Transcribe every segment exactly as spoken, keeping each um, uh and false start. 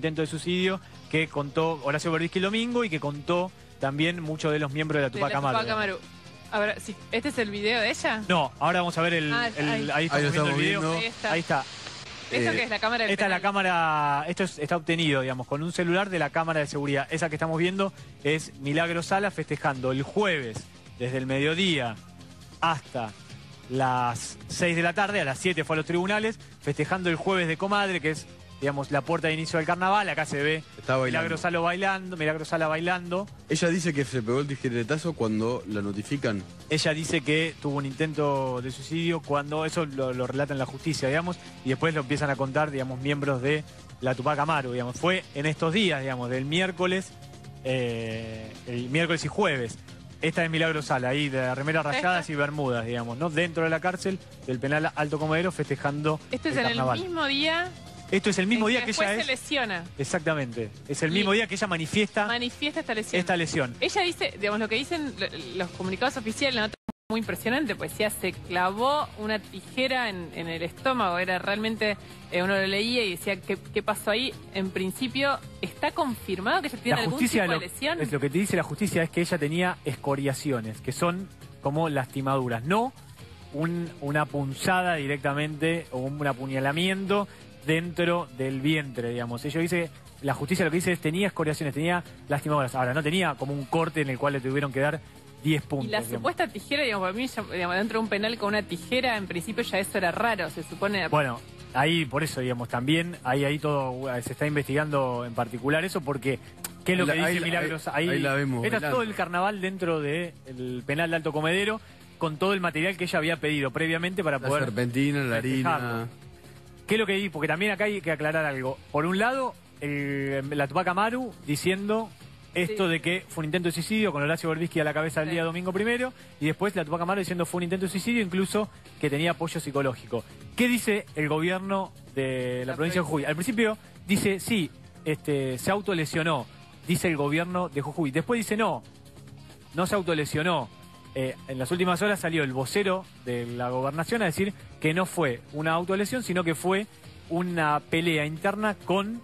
intento de suicidio que contó Horacio Berbisky el domingo y que contó también muchos de los miembros de la Tupac Amaru. Tupac Amaru. A ver, sí, ¿este es el video de ella? No, ahora vamos a ver el... Ah, el ahí. ahí estamos, Ahí lo viendo el estamos video. viendo. Ahí está. Ahí está. ¿Esto Eh, qué es? ¿La cámara del Esta es la penal? cámara, esto es- está obtenido, digamos, con un celular de la cámara de seguridad. Esa que estamos viendo es Milagro Sala festejando el jueves, desde el mediodía hasta las seis de la tarde, a las siete fue a los tribunales, festejando el jueves de Comadre, que es, digamos, la puerta de inicio del carnaval. Acá se ve Está bailando. Milagro Sala bailando, Milagro Sala bailando. Ella dice que se pegó el tijeretazo cuando la notifican. Ella dice que tuvo un intento de suicidio cuando, eso lo, lo relata en la justicia, digamos, y después lo empiezan a contar, digamos, miembros de la Tupac Amaru, digamos. Fue en estos días, digamos, del miércoles, eh, el miércoles y jueves. Esta es Milagro Sala, ahí de remeras rayadas y bermudas, digamos, ¿no? Dentro de la cárcel del penal Alto Comedero festejando Esto es el en carnaval. el mismo día Esto es el mismo en día que después ella se es... lesiona. Exactamente. Es el Y- mismo día que ella manifiesta Manifiesta esta lesión. esta lesión. Ella dice, digamos, lo que dicen lo- los comunicados oficiales, la nota es muy impresionante, pues ya se clavó una tijera en, en el estómago. Era realmente, eh, uno lo leía y decía, ¿qué, qué pasó ahí? En principio, ¿está confirmado que ella tiene La algún justicia tipo de lo, lesión? es lo que te dice la justicia es que ella tenía escoriaciones, que son como lastimaduras, no un- una punzada directamente o un apuñalamiento dentro del vientre, digamos. Ellos dice, la justicia lo que dice es tenía escoriaciones, tenía lastimaduras. Ahora, no tenía como un corte en el cual le tuvieron que dar diez puntos. Y la digamos. supuesta tijera, digamos, para mí, ya- digamos, dentro de un penal con una tijera, en principio ya eso era raro, se supone. Bueno, ahí por eso, digamos, también hay ahí todo, se está investigando en particular eso porque, ¿qué es lo Ahí que la- dice ahí- Milagros? ahí- ahí la vemos Está bailando. todo el carnaval dentro del penal de Alto Comedero con todo el material que ella había pedido previamente para La poder... serpentina, la festejarlo. harina. ¿Qué es lo que dice? Porque también acá hay que aclarar algo. Por un lado, el- la Tupac Amaru diciendo esto Sí. de que fue un intento de suicidio con Horacio Berbisky a la cabeza el Sí. día domingo primero, y después la Tupac Amaru diciendo fue un intento de suicidio, incluso que tenía apoyo psicológico. ¿Qué dice el gobierno de la, La provincia de provincia. Jujuy? Al principio dice, sí, este, se autolesionó, dice el gobierno de Jujuy. Después dice, no, no se autolesionó. Eh, en las últimas horas salió el vocero de la gobernación a decir que no fue una autolesión, sino que fue una pelea interna con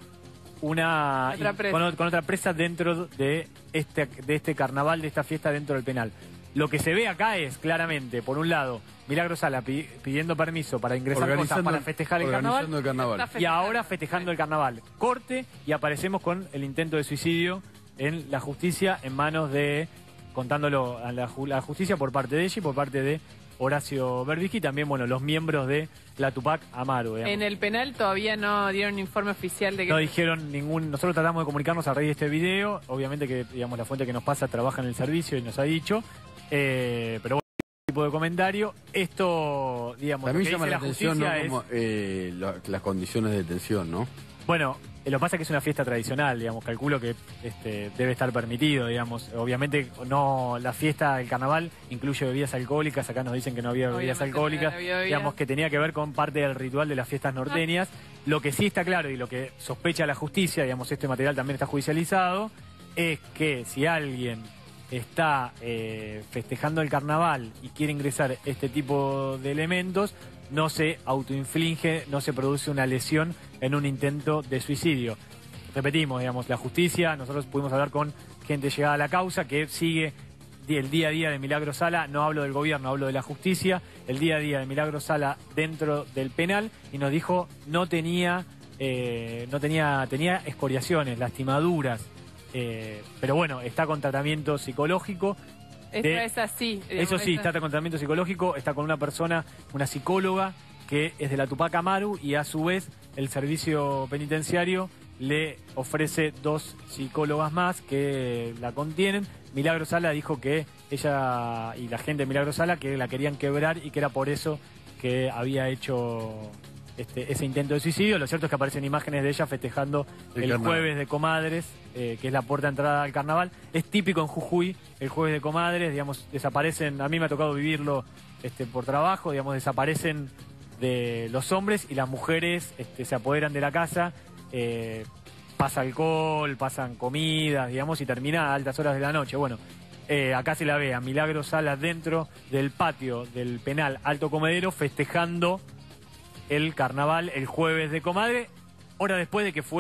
una Otra presa. con, o- con otra presa dentro de este, de este carnaval, de esta fiesta dentro del penal. Lo que se ve acá es claramente, por un lado, Milagro Sala pi- pidiendo permiso para ingresar cosas Organizando- para festejar el organizando carnaval. el carnaval. Está Y ahora festejando el carnaval. Corte y aparecemos con el intento de suicidio en la justicia en manos de, contándolo a la, ju- la justicia por parte de ella y por parte de Horacio Berbisky, también, bueno, los miembros de la Tupac Amaru. digamos. En el penal todavía no dieron un informe oficial de que... No dijeron ningún... Nosotros tratamos de comunicarnos a raíz de este video. Obviamente que, digamos, la fuente que nos pasa trabaja en el servicio y nos ha dicho. Eh, pero bueno, tipo de comentario. Esto, digamos, También lo que llama dice la la atención, ¿no? justicia es... Como, eh, la- las condiciones de detención, ¿no? Bueno, eh, lo que pasa es que es una fiesta tradicional, digamos, calculo que este, debe estar permitido, digamos. Obviamente no, la fiesta del carnaval incluye bebidas alcohólicas, acá nos dicen que no había bebidas Obviamente alcohólicas, no había bebidas. digamos que tenía que ver con parte del ritual de las fiestas norteñas. Lo que sí está claro y lo que sospecha la justicia, digamos, este material también está judicializado, es que si alguien está eh, festejando el carnaval y quiere ingresar este tipo de elementos, no se autoinflige, no se produce una lesión en un intento de suicidio. Repetimos, digamos, la justicia, nosotros pudimos hablar con gente llegada a la causa que sigue di- el día a día de Milagro Sala, no hablo del gobierno, hablo de la justicia, el día a día de Milagro Sala dentro del penal, y nos dijo no tenía, eh, no tenía, tenía escoriaciones, lastimaduras, eh, pero bueno, está con tratamiento psicológico. Esto de- es así. digamos, Eso sí, esto- está con tratamiento psicológico, está con una persona, una psicóloga que es de la Tupac Amaru y a su vez el servicio penitenciario le ofrece dos psicólogas más que la contienen. Milagro Sala dijo que ella y la gente de Milagro Sala que la querían quebrar y que era por eso que había hecho este, ese intento de suicidio. Lo cierto es que aparecen imágenes de ella festejando El el, carnaval. jueves de Comadres, eh, que es la puerta de entrada al carnaval. Es típico en Jujuy el jueves de Comadres, digamos, desaparecen, a mí me ha tocado vivirlo este, por trabajo, digamos, desaparecen de los hombres y las mujeres este, se apoderan de la casa, eh, pasa alcohol, pasan comidas, digamos, y termina a altas horas de la noche. Bueno, eh, acá se la ve a Milagro Sala dentro del patio del penal Alto Comedero festejando el carnaval el jueves de Comadre, hora después de que fuera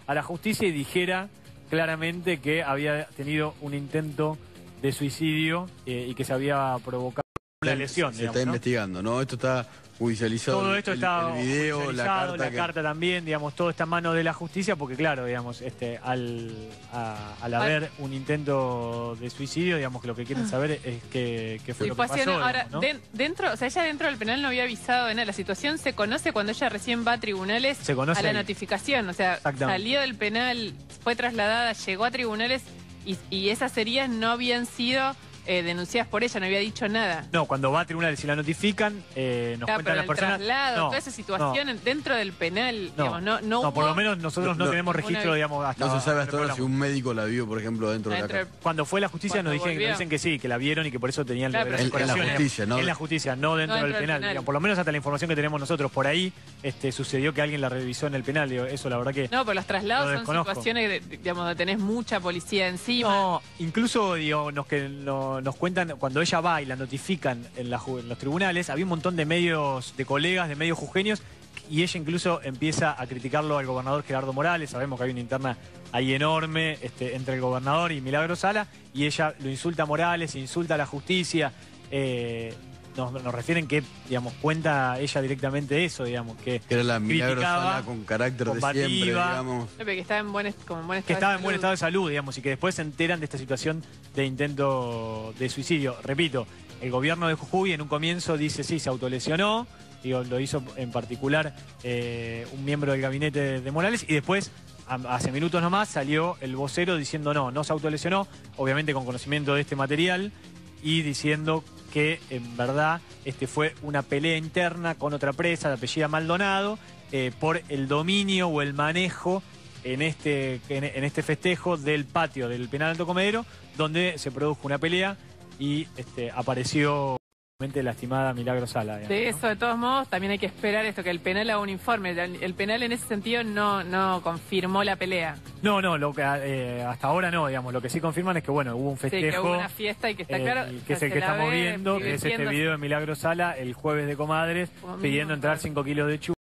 a la justicia y dijera claramente que había tenido un intento de suicidio eh, y que se había provocado una lesión. Se digamos, está ¿no? investigando, ¿no? Esto está judicializado. Todo esto el, está el video, la judicializado, carta. la que... carta también, digamos, todo está en manos de la justicia porque, claro, digamos, este, al, a- al haber un intento de suicidio, digamos, que lo que quieren saber es que, que fue Sí, lo que fue pasó. haciendo- ahora, digamos, ¿no? den- dentro, o sea, ella dentro del penal no había avisado de nada. La situación se conoce cuando ella recién va a tribunales Se conoce a la ahí. notificación. O sea, Exactamente. salió del penal, fue trasladada, llegó a tribunales y, y esas heridas no habían sido eh, denunciadas por ella, no había dicho nada. No, cuando va a tribunales y la notifican, eh, nos Claro, cuentan pero las el personas... traslado, No, toda esa situación en- dentro del penal, no, digamos, no, no, no, por hubo- lo menos nosotros no, No, tenemos ninguna registro, vi- digamos, hasta... No se sabe hasta ahora recordamos. si un médico la vio, por ejemplo, dentro de la Adentro casa. Cuando fue la justicia nos, Cuando dijeron, volvió. nos dicen que sí, que la vieron y que por eso tenían Claro, las pero- En- en la operaciones. justicia, ¿no? En la justicia, no dentro, No del dentro del penal. penal. Digamos, por lo menos hasta la información que tenemos nosotros. Por ahí este, sucedió que alguien la revisó en el penal. Digo, eso la verdad que... No, pero los traslados Lo son desconozco. situaciones, de, digamos, donde tenés mucha policía encima. No, incluso digo, nos, que, no- nos cuentan, cuando ella va y la notifican en, la ju- en los tribunales, había un montón de medios, de colegas, de medios jujeños, y ella incluso empieza a criticarlo al gobernador Gerardo Morales. Sabemos que hay una interna ahí enorme este, entre el gobernador y Milagro Sala, y ella lo insulta a Morales, insulta a la justicia. eh, nos, nos refieren que, digamos, cuenta ella directamente eso, digamos, que, Que era la Milagro criticaba, Sala con carácter de combativa. siempre, digamos. No, pero que estaba en buen, est- como en buen que estado estaba de en buen salud. estado de salud, digamos, y que después se enteran de esta situación de intento de suicidio. Repito, el gobierno de Jujuy en un comienzo dice sí, se autolesionó, digo, lo hizo en particular eh, un miembro del gabinete de, de Morales, y después, a- hace minutos nomás, salió el vocero diciendo no, no se autolesionó, obviamente con conocimiento de este material, y diciendo que en verdad este fue una pelea interna con otra presa de apellido Maldonado eh, por el dominio o el manejo en este, en, en este festejo del patio del penal Alto Comedero, donde se produjo una pelea y este, apareció realmente lastimada Milagro Sala. digamos, De ¿no? eso, de todos modos, también hay que esperar esto, que el penal haga un informe. El, el penal en ese sentido no, no confirmó la pelea. No, no, lo que, eh, hasta ahora no, digamos, lo que sí confirman es que bueno, hubo un Sí, festejo. que hubo una fiesta y que está eh, claro. que es o sea, el se que la estamos ve viendo, que es este divirtiendo. video de Milagro Sala el jueves de Comadres, Como pidiendo mínimo, entrar claro. cinco kilos de chu